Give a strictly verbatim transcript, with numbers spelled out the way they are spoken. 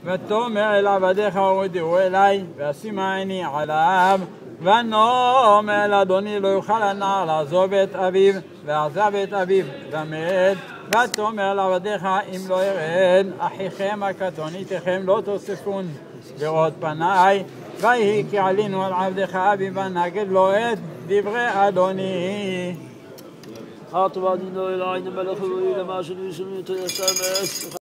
ותאמר אל עבדיך הודיעו אלי, ואשימה עיני עליו, ונאמר אל אדוני לא יוכל הנער לעזוב את אביו, ועזב את אביו ומת. ותאמר לעבדיך אם לא ירד אחיכם הקטון איתכם לא תוספון לראות פניי, ויהי כי עלינו על עבדך אביו ונגד לו את דברי אדוני. חרטו ועדינו אל העין המלך אלוהי למה שני שני תייסר מאס